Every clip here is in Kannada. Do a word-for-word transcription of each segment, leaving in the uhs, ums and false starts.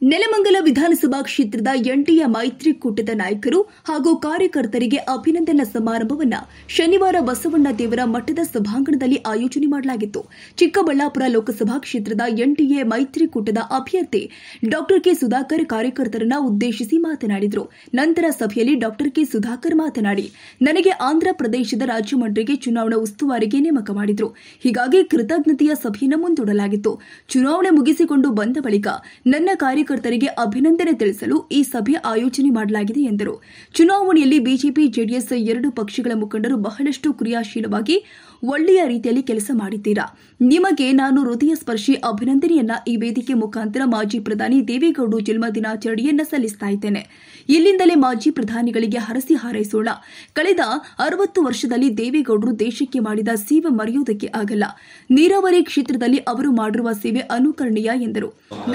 ನೆಲಮಂಗಲ ವಿಧಾನಸಭಾ ಕ್ಷೇತ್ರದ ಎನ್ಡಿಎ ಮೈತ್ರಿಕೂಟದ ನಾಯಕರು ಹಾಗೂ ಕಾರ್ಯಕರ್ತರಿಗೆ ಅಭಿನಂದನಾ ಸಮಾರಂಭವನ್ನು ಶನಿವಾರ ಬಸವಣ್ಣ ದೇವರ ಮಠದ ಸಭಾಂಗಣದಲ್ಲಿ ಆಯೋಜನೆ ಮಾಡಲಾಗಿತ್ತು. ಚಿಕ್ಕಬಳ್ಳಾಪುರ ಲೋಕಸಭಾ ಕ್ಷೇತ್ರದ ಎನ್ಡಿಎ ಮೈತ್ರಿಕೂಟದ ಅಭ್ಯರ್ಥಿ ಡಾ ಕೆ ಸುಧಾಕರ್ ಕಾರ್ಯಕರ್ತರನ್ನು ಉದ್ದೇಶಿಸಿ ಮಾತನಾಡಿದರು. ನಂತರ ಸಭೆಯಲ್ಲಿ ಡಾ ಕೆ ಸುಧಾಕರ್ ಮಾತನಾಡಿ, ನನಗೆ ಆಂಧ್ರಪ್ರದೇಶದ ರಾಜ್ಯಮಂತ್ರಿಗೆ ಚುನಾವಣಾ ಉಸ್ತುವಾರಿಗೆ ನೇಮಕ ಮಾಡಿದರು. ಹೀಗಾಗಿ ಕೃತಜ್ಞತೆಯ ಸಭೆಯನ್ನು ಮುಂದೂಡಲಾಗಿತ್ತು. ಚುನಾವಣೆ ಮುಗಿಸಿಕೊಂಡು ಬಂದ ಬಳಿಕ ನನ್ನ ಕಾರ್ಯಕರ್ತರಿಗೆ ಅಭಿನಂದನೆ ತಿಳಿಸಲು ಈ ಸಭೆ ಆಯೋಜನೆ ಮಾಡಲಾಗಿದೆ ಎಂದರು. ಚುನಾವಣೆಯಲ್ಲಿ ಬಿಜೆಪಿ ಜೆಡಿಎಸ್ ಎರಡು ಪಕ್ಷಗಳ ಮುಖಂಡರು ಬಹಳಷ್ಟು ಕ್ರಿಯಾಶೀಲವಾಗಿ ಒಳ್ಳೆಯ ರೀತಿಯಲ್ಲಿ ಕೆಲಸ ಮಾಡಿದ್ದೀರಾ. ನಿಮಗೆ ನಾನು ಹೃದಯ ಸ್ಪರ್ಶಿ ಅಭಿನಂದನೆಯನ್ನ ಈ ವೇದಿಕೆ ಮುಖಾಂತರ ಮಾಜಿ ಪ್ರಧಾನಿ ದೇವೇಗೌಡರು ಜನ್ಮ ದಿನಾಚರಣೆಯನ್ನ ಸಲ್ಲಿಸ್ತಾ ಇದ್ದೇನೆ. ಇಲ್ಲಿಂದಲೇ ಮಾಜಿ ಪ್ರಧಾನಿಗಳಿಗೆ ಹರಸಿ ಹಾರೈಸೋಣ. ಕಳೆದ ಅರವತ್ತು ವರ್ಷದಲ್ಲಿ ದೇವೇಗೌಡರು ದೇಶಕ್ಕೆ ಮಾಡಿದ ಸೇವೆ ಮರೆಯುವುದಕ್ಕೆ ಆಗಲ್ಲ. ನೀರಾವರಿ ಕ್ಷೇತ್ರದಲ್ಲಿ ಅವರು ಮಾಡಿರುವ ಸೇವೆ ಅನುಕರಣೀಯ ಎಂದರು.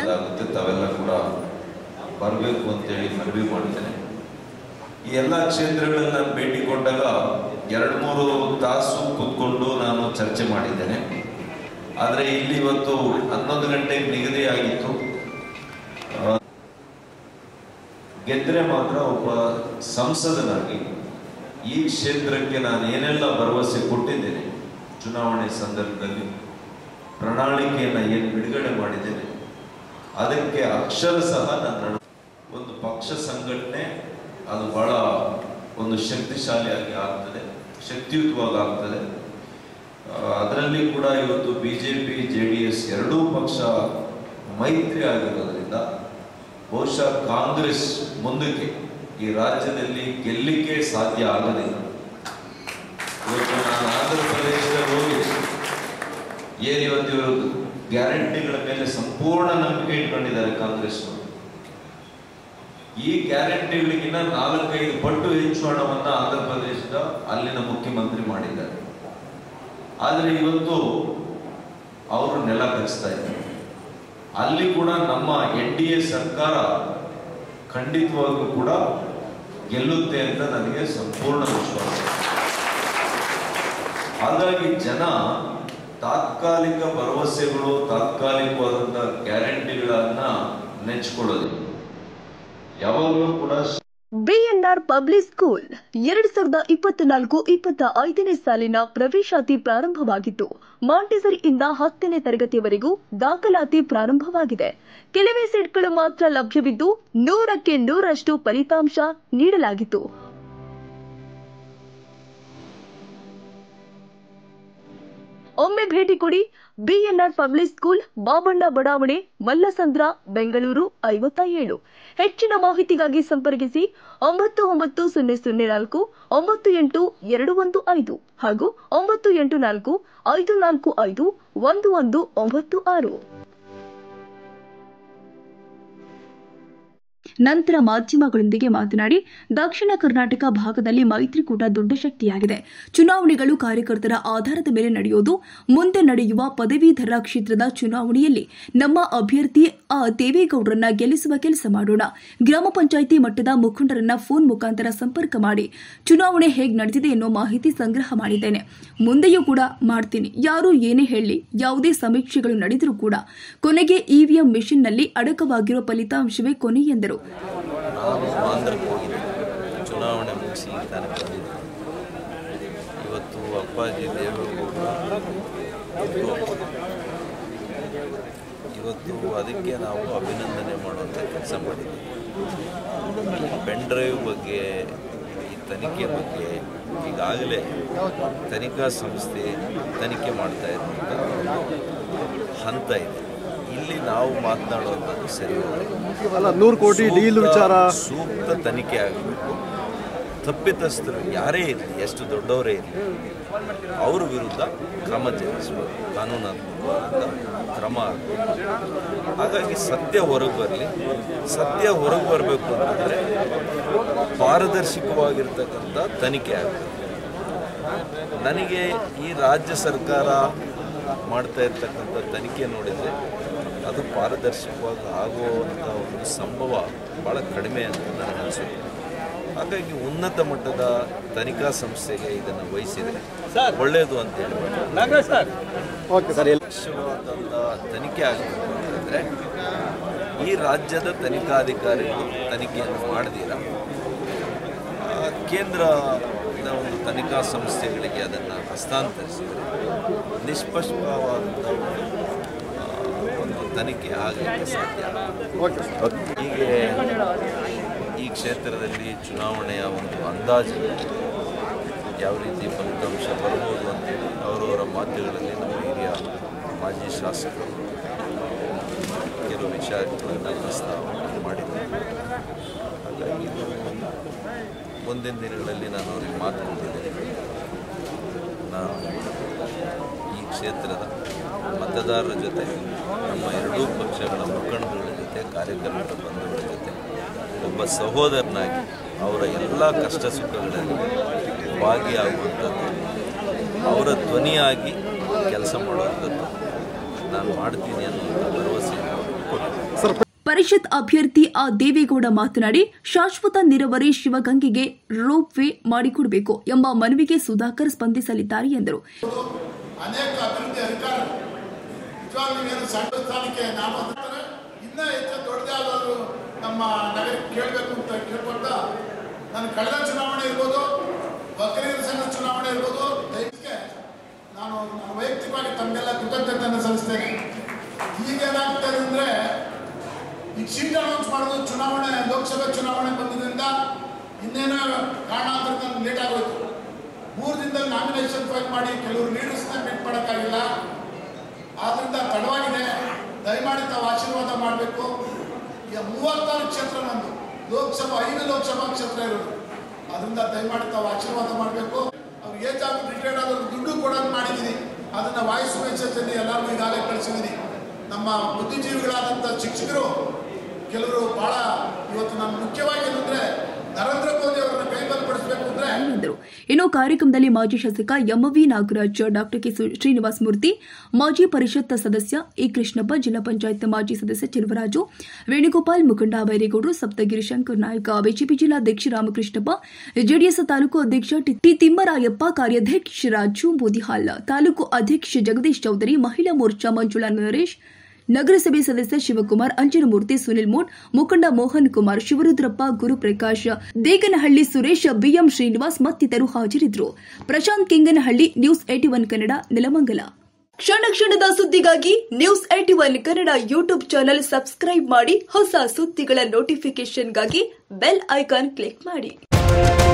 ಬರಬೇಕು ಅಂತೇಳಿ ಮನವಿ ಮಾಡ್ತೇನೆ. ಈ ಎಲ್ಲ ಕ್ಷೇತ್ರಗಳಲ್ಲಿ ನಾನು ಭೇಟಿ ಕೊಟ್ಟಾಗ ಎರಡು ಮೂರು ತಾಸು ಕೂತ್ಕೊಂಡು ನಾನು ಚರ್ಚೆ ಮಾಡಿದ್ದೇನೆ. ಆದರೆ ಇಲ್ಲಿ ಇವತ್ತು ಹನ್ನೊಂದು ಗಂಟೆಗೆ ನಿಗದಿಯಾಗಿತ್ತು. ಗೆದ್ರೆ ಮಾತ್ರ ಒಬ್ಬ ಸಂಸದನಾಗಿ ಈ ಕ್ಷೇತ್ರಕ್ಕೆ ನಾನು ಏನೆಲ್ಲ ಭರವಸೆ ಕೊಟ್ಟಿದ್ದೇನೆ, ಚುನಾವಣೆ ಸಂದರ್ಭದಲ್ಲಿ ಪ್ರಣಾಳಿಕೆಯನ್ನು ಏನು ಬಿಡುಗಡೆ ಮಾಡಿದ್ದೇನೆ, ಅದಕ್ಕೆ ಅಕ್ಷರ ಸಹ ನನ್ನ ಒಂದು ಪಕ್ಷ ಸಂಘಟನೆ ಅದು ಬಹಳ ಒಂದು ಶಕ್ತಿಶಾಲಿಯಾಗಿ ಆಗ್ತದೆ, ಶಕ್ತಿಯುತವಾಗಿ ಆಗ್ತದೆ. ಅದರಲ್ಲಿ ಕೂಡ ಇವತ್ತು ಬಿಜೆಪಿ ಜೆ ಡಿ ಎಸ್ ಎರಡೂ ಪಕ್ಷ ಮೈತ್ರಿ ಆಗಿರೋದ್ರಿಂದ ಬಹುಶಃ ಕಾಂಗ್ರೆಸ್ ಮುಂದಕ್ಕೆ ಈ ರಾಜ್ಯದಲ್ಲಿ ಗೆಲ್ಲಿಕ್ಕೆ ಸಾಧ್ಯ ಆಗಲಿಲ್ಲ. ಇವತ್ತು ನಾನು ಆಂಧ್ರ ಪ್ರದೇಶದಲ್ಲಿ ಹೋಗಿ ಏನು ಇವತ್ತು ಇವರು ಗ್ಯಾರಂಟಿಗಳ ಮೇಲೆ ಸಂಪೂರ್ಣ ನಂಬಿಕೆ ಇಟ್ಕೊಂಡಿದ್ದಾರೆ ಕಾಂಗ್ರೆಸ್. ಈ ಗ್ಯಾರಂಟಿಗಳಿಗಿಂತ ನಾಲ್ಕೈದು ಪಟ್ಟು ಹೆಚ್ಚು ಹಣವನ್ನ ಆಂಧ್ರ ಪ್ರದೇಶದ ಅಲ್ಲಿನ ಮುಖ್ಯಮಂತ್ರಿ ಮಾಡಿದ್ದಾರೆ. ಆದರೆ ಇವತ್ತು ಅವರು ನೆಲ ಕಲಿಸ್ತಾ ಇದ್ದಾರೆ. ಅಲ್ಲಿ ಕೂಡ ನಮ್ಮ ಎನ್ ಡಿ ಎ ಸರ್ಕಾರ ಖಂಡಿತವಾಗೂ ಕೂಡ ಗೆಲ್ಲುತ್ತೆ ಅಂತ ನನಗೆ ಸಂಪೂರ್ಣ ವಿಶ್ವಾಸ. ಹಾಗಾಗಿ ಜನ ತಾತ್ಕಾಲಿಕ ಭರವಸೆಗಳು, ತಾತ್ಕಾಲಿಕವಾದಂತಹ ಗ್ಯಾರಂಟಿಗಳನ್ನ ನೆಚ್ಕೊಳ್ಳೋದು ಯಾವಾಗಲೂ ಕೂಡ. ಬಿಎನ್ಆರ್ ಪಬ್ಲಿಕ್ ಸ್ಕೂಲ್ ಎರಡು ಸಾವಿರದ ಇಪ್ಪತ್ನಾಲ್ಕು ಇಪ್ಪತ್ತ ಐದನೇ ಸಾಲಿನ ಪ್ರವೇಶಾತಿ ಪ್ರಾರಂಭವಾಗಿತ್ತು. ಮಾಂಟೆಸರಿಯಿಂದ ಹತ್ತನೇ ತರಗತಿಯವರೆಗೂ ದಾಖಲಾತಿ ಪ್ರಾರಂಭವಾಗಿದೆ. ಕೆಲವೇ ಸೀಟ್ಗಳು ಮಾತ್ರ ಲಭ್ಯವಿದ್ದು ನೂರಕ್ಕೆ ನೂರಷ್ಟು ಫಲಿತಾಂಶ ನೀಡಲಾಗಿತ್ತು. ಒಮ್ಮೆ ಭೇಟಿ ಕೊಡಿ. ಬಿಎನ್ಆರ್ ಪಬ್ಲಿಕ್ ಸ್ಕೂಲ್, ಬಾಬಣ್ಣ ಬಡಾವಣೆ, ಮಲ್ಲಸಂದ್ರ, ಬೆಂಗಳೂರು ಐವತ್ತ ಏಳು. ಹೆಚ್ಚಿನ ಮಾಹಿತಿಗಾಗಿ ಸಂಪರ್ಕಿಸಿ ಒಂಬತ್ತು ಒಂಬತ್ತು ಸೊನ್ನೆ ಸೊನ್ನೆ ನಾಲ್ಕು ಒಂಬತ್ತು ಎಂಟು ಎರಡು ಒಂದು ಐದು ಹಾಗೂ ಒಂಬತ್ತು ಎಂಟು ನಾಲ್ಕು ಐದು ನಾಲ್ಕು ಐದು ಒಂದು ಒಂದು ಒಂಬತ್ತು ಆರು. ನಂತರ ಮಾಧ್ಯಮಗಳೊಂದಿಗೆ ಮಾತನಾಡಿ, ದಕ್ಷಿಣ ಕರ್ನಾಟಕ ಭಾಗದಲ್ಲಿ ಮೈತ್ರಿಕೂಟ ದೊಡ್ಡ ಶಕ್ತಿಯಾಗಿದೆ. ಚುನಾವಣೆಗಳು ಕಾರ್ಯಕರ್ತರ ಆಧಾರದ ಮೇಲೆ ನಡೆಯೋದು. ಮುಂದೆ ನಡೆಯುವ ಪದವೀಧರ ಕ್ಷೇತ್ರದ ಚುನಾವಣೆಯಲ್ಲಿ ನಮ್ಮ ಅಭ್ಯರ್ಥಿ ಆ ದೇವೇಗೌಡರನ್ನ ಗೆಲ್ಲಿಸುವ ಕೆಲಸ ಮಾಡೋಣ. ಗ್ರಾಮ ಪಂಚಾಯಿತಿ ಮಟ್ಟದ ಮುಖಂಡರನ್ನ ಫೋನ್ ಮುಖಾಂತರ ಸಂಪರ್ಕ ಮಾಡಿ ಚುನಾವಣೆ ಹೇಗೆ ನಡೆದಿದೆ ಎನ್ನುವ ಮಾಹಿತಿ ಸಂಗ್ರಹ ಮಾಡಿದ್ದೇನೆ. ಮುಂದೆಯೂ ಕೂಡ ಮಾಡ್ತೀನಿ. ಯಾರು ಏನೇ ಹೇಳಿ, ಯಾವುದೇ ಸಮೀಕ್ಷೆಗಳು ನಡೆದರೂ ಕೂಡ ಕೊನೆಗೆ ಇವಿಎಂ ಮೆಷಿನ್ನಲ್ಲಿ ಅಡಕವಾಗಿರುವ ಫಲಿತಾಂಶವೇ ಕೊನೆ ಎಂದರು. ನಾನು ಆಂಧ್ರಕ್ಕೆ ಹೋಗಿದ್ದೆ, ಚುನಾವಣೆ ಮುಗಿಸಿ ತಾನೆ ಬಂದಿದ್ದೆ. ಇವತ್ತು ಅಪ್ಪಾಜಿ ದೇವೇಗೌಡರು ಇವತ್ತು ಅದಕ್ಕೆ ನಾವು ಅಭಿನಂದನೆ ಮಾಡುವಂಥ ಕೆಲಸ ಮಾಡಿದ್ದೀವಿ. ಪೆನ್ ಡ್ರೈವ್ ಬಗ್ಗೆ, ಈ ತನಿಖೆ ಬಗ್ಗೆ ಈಗಾಗಲೇ ತನಿಖಾ ಸಂಸ್ಥೆ ತನಿಖೆ ಮಾಡ್ತಾ ಇರುವಂಥ ಹಂತ ಇದೆ. ಇಲ್ಲಿ ನಾವು ಮಾತನಾಡುವಂಥದ್ದು ಸರಿ ಅಲ್ಲ. ನೂರು ಕೋಟಿ ಡೀಲ್ ವಿಚಾರ ಸೂಕ್ತ ತನಿಖೆ ಆಗಬೇಕು. ತಪ್ಪಿತಸ್ಥರು ಯಾರೇ ಇರಲಿ, ಎಷ್ಟು ದೊಡ್ಡವರೇ ಇರಲಿ, ಅವರ ವಿರುದ್ಧ ಕ್ರಮ ಜರುಗಿಸಬೇಕು, ಕಾನೂನಾತ್ಮಕವಾದ ಕ್ರಮ ಆಗಬೇಕು. ಹಾಗಾಗಿ ಸತ್ಯ ಹೊರಗೆ ಬರಲಿ. ಸತ್ಯ ಹೊರಗೆ ಬರಬೇಕು ಅಂತಂದರೆ ಪಾರದರ್ಶಕವಾಗಿರ್ತಕ್ಕಂಥ ತನಿಖೆ ಆಗಬೇಕು. ನನಗೆ ಈ ರಾಜ್ಯ ಸರ್ಕಾರ ಮಾಡ್ತಾ ಇರ್ತಕ್ಕಂಥ ತನಿಖೆ ನೋಡಿದರೆ ಅದು ಪಾರದರ್ಶಕವಾಗಿ ಆಗುವಂಥ ಒಂದು ಸಂಭವ ಭಾಳ ಕಡಿಮೆ ಅಂತ ನನಗೆ ಅನಿಸುತ್ತೆ. ಹಾಗಾಗಿ ಉನ್ನತ ಮಟ್ಟದ ತನಿಖಾ ಸಂಸ್ಥೆಗೆ ಇದನ್ನು ವಹಿಸಿದರೆ ಒಳ್ಳೆಯದು ಅಂತ ಹೇಳಿ ತನಿಖೆ ಆಗಬೇಕು ಅಂತಂದರೆ ಈ ರಾಜ್ಯದ ತನಿಖಾಧಿಕಾರಿಗಳು ತನಿಖೆಯನ್ನು ಮಾಡದಿರ ಕೇಂದ್ರದ ಒಂದು ತನಿಖಾ ಸಂಸ್ಥೆಗಳಿಗೆ ಅದನ್ನು ಹಸ್ತಾಂತರಿಸಿದರೆ ನಿಷ್ಪಕ್ಷಪಾತವಾದ ಒಂದು ತನಿಖೆ ಆಗಲಿಕ್ಕೆ ಸಾಧ್ಯ. ಹೀಗೆ ಈ ಕ್ಷೇತ್ರದಲ್ಲಿ ಚುನಾವಣೆಯ ಒಂದು ಅಂದಾಜು ಯಾವ ರೀತಿ ಫಲಿತಾಂಶ ಬರ್ಬೋದು ಅಂತೇಳಿ ಅವರವರ ಮಾಧ್ಯಮಗಳಲ್ಲಿ ನಮ್ಮ ಹಿರಿಯ ಮಾಜಿ ಶಾಸಕರು ಕೆಲವು ವಿಚಾರಗಳನ್ನು ಪ್ರಸ್ತಾವ ಮಾಡಿದ್ದಾರೆ. ಹಾಗಾಗಿ ಇದು ಮುಂದಿನ ದಿನಗಳಲ್ಲಿ ನಾನು ಅವ್ರಿಗೆ ಮಾತು ಕೊಟ್ಟಿದ್ದೇನೆ. ನಾನು ಈ ಕ್ಷೇತ್ರದ ಮತದಾರರ ಜೊತೆ, ನಮ್ಮ ಎರಡೂ ಪಕ್ಷಗಳ ಮುಖಂಡಗಳ ಜೊತೆ, ಕಾರ್ಯಕರ್ತರ ಬಂಧುಗಳ ಜೊತೆ ಒಬ್ಬ ಸಹೋದರನಾಗಿ ಅವರ ಎಲ್ಲ ಕಷ್ಟ ಸುಖಗಳಲ್ಲಿ ಭಾಗಿಯಾಗುವಂಥದ್ದು, ಅವರ ಧ್ವನಿಯಾಗಿ ಕೆಲಸ ಮಾಡುವಂಥದ್ದು ನಾನು ಮಾಡ್ತೀನಿ ಅನ್ನುವಂಥ ಭರವಸೆಯನ್ನು ಕೊಟ್ಟಿದ್ದೆ. ಪರಿಷತ್ ಅಭ್ಯರ್ಥಿ ಆ ದೇವೇಗೌಡ ಮಾತನಾಡಿ, ಶಾಶ್ವತ ನೀರಾವರಿ ಶಿವಗಂಗೆಗೆ ರೋಪ್ ವೇ ಮಾಡಿಕೊಡಬೇಕು ಎಂಬ ಮನವಿಗೆ ಸುಧಾಕರ್ ಸ್ಪಂದಿಸಲಿದ್ದಾರೆ ಎಂದರು. ಅನೇಕ ಅಭಿವೃದ್ಧಿ ಅಧಿಕಾರಿಗಳು ಸಣ್ಣ ಸ್ಥಾನಕ್ಕೆ ನಾಮಕರಣೆ ಇನ್ನೂ ಹೆಚ್ಚು ದೊಡ್ಡದಾದರೂ ನಮ್ಮ ನಗರಕ್ಕೆ ಕೇಳಬೇಕು ಅಂತ ಕೇಳ್ಕೊಂಡ ನಾನು ಕಳೆದ ಚುನಾವಣೆ ಇರ್ಬೋದು, ವಕೀಲರ ಸಂಘ ಚುನಾವಣೆ ಇರ್ಬೋದು, ದಯವಿಟ್ಟು ನಾನು ನನ್ನ ವೈಯಕ್ತಿಕವಾಗಿ ತಮಗೆಲ್ಲ ಕೃತಜ್ಞತೆಯನ್ನು ಸಲ್ಲಿಸ್ತೇನೆ. ಈಗೇನಾಗ್ತದೆ ಅಂದರೆ ಈಗ ಸೀಟ್ ಅನೌನ್ಸ್ ಮಾಡೋದು ಚುನಾವಣೆ ಲೋಕಸಭೆ ಚುನಾವಣೆ ಬಂದಿದ್ದರಿಂದ ಇನ್ನೇನೋ ಕಾರಣಾಂತರದಿಂದ ಲೇಟ್ ಆಗೋಯ್ತು. ಮೂರು ದಿನದಲ್ಲಿ ನಾಮಿನೇಷನ್ ಫೈಲ್ ಮಾಡಿ ಕೆಲವರು ಲೀಡರ್ಸ್ನ ಮೀಟ್ ಮಾಡೋಕ್ಕಾಗಿಲ್ಲ. ಆದ್ದರಿಂದ ತಡವಾಗಿದೆ. ದಯಮಾಡಿ ತಾವು ಆಶೀರ್ವಾದ ಮಾಡಬೇಕು. ಈಗ ಮೂವತ್ತಾರು ಕ್ಷೇತ್ರ ನಂದು, ಲೋಕಸಭಾ ಐದು ಲೋಕಸಭಾ ಕ್ಷೇತ್ರ ಇರೋದು. ಅದರಿಂದ ದಯಮಾಡಿ ತಾವು ಆಶೀರ್ವಾದ ಮಾಡಬೇಕು. ಅವ್ರು ಏಜ್ ಆಗಿ ರಿಟೈರ್ಡ್ ಆದವ್ರು ದುಡ್ಡು ಕೊಡೋದು ಮಾಡಿದ್ದೀನಿ. ಅದನ್ನು ವಾಯ್ಸ್ ಮೆಸೇಜಲ್ಲಿ ಎಲ್ಲರಿಗೂ ಈಗಾಗಲೇ ಕಳಿಸಿದ್ದೀನಿ. ನಮ್ಮ ಬುದ್ಧಿಜೀವಿಗಳಾದಂಥ ಶಿಕ್ಷಕರು ಕೆಲವರು ಬಹಳ ಇವತ್ತು ನಮ್ಮ ಮುಖ್ಯವಾಗಿ ಏನಂದ್ರೆ ನರೇಂದ್ರ ಮೋದಿ ಅವರನ್ನು ಕೈಬಲಪಡಿಸಬೇಕು ಅಂದ್ರೆ ಎಂದರು. ಇನ್ನು ಕಾರ್ಯಕ್ರಮದಲ್ಲಿ ಮಾಜಿ ಶಾಸಕ M V Nagaraj, doctor K Srinivasa Murthy, ಮಾಜಿ ಪರಿಷತ್ ಸದಸ್ಯ ಇ ಕೃಷ್ಣಪ್ಪ, ಜಿಲ್ಲಾ ಪಂಚಾಯತ್ ಮಾಜಿ ಸದಸ್ಯ ಚೆಲುವರಾಜು, ವೇಣುಗೋಪಾಲ್, ಮುಖಂಡ ಬೈರೇಗೌಡರು, ಸಪ್ತಗಿರಿ ಶಂಕರ್ ನಾಯಕ, ಬಿಜೆಪಿ ಜಿಲ್ಲಾಧ್ಯಕ್ಷ ರಾಮಕೃಷ್ಣಪ್ಪ, ಜೆಡಿಎಸ್ ತಾಲೂಕು ಅಧ್ಯಕ್ಷ ಟಿ ತಿಮ್ಮರಾಯಪ್ಪ, ಕಾರ್ಯಾಧ್ಯಕ್ಷ ರಾಜು ಬೋದಿಹಾಲ್, ತಾಲೂಕು ಅಧ್ಯಕ್ಷ ಜಗದೀಶ್ ಚೌಧರಿ, ಮಹಿಳಾ ಮೋರ್ಚಾ ಮಂಜುಳಾ ನರೇಶ್, ನಗರಸಭೆ ಸದಸ್ಯ ಶಿವಕುಮಾರ್, ಅಂಜನಮೂರ್ತಿ, ಸುನಿಲ್ ಮೂಡ್, ಮುಖಂಡ ಮೋಹನ್ ಕುಮಾರ್, ಶಿವರುದ್ರಪ್ಪ, ಗುರುಪ್ರಕಾಶ್, ದೇಗನಹಳ್ಳಿ ಸುರೇಶ್, ಬಿಎಂ ಶ್ರೀನಿವಾಸ್ ಮತ್ತಿತರರು ಹಾಜರಿದ್ದರು. Prashant Kenganahalli, news eighty one Kannada, Nelamangala. ಕ್ಷಣ ಕ್ಷಣದ ಸುದ್ದಿಗಾಗಿ news eighty one Kannada YouTube channel subscribe ಮಾಡಿ. ಹೊಸ ಸುದ್ದಿಗಳ ನೋಟಿಫಿಕೇಶನ್ಗಾಗಿ ಬೆಲ್ ಐಕಾನ್ ಕ್ಲಿಕ್ ಮಾಡಿ.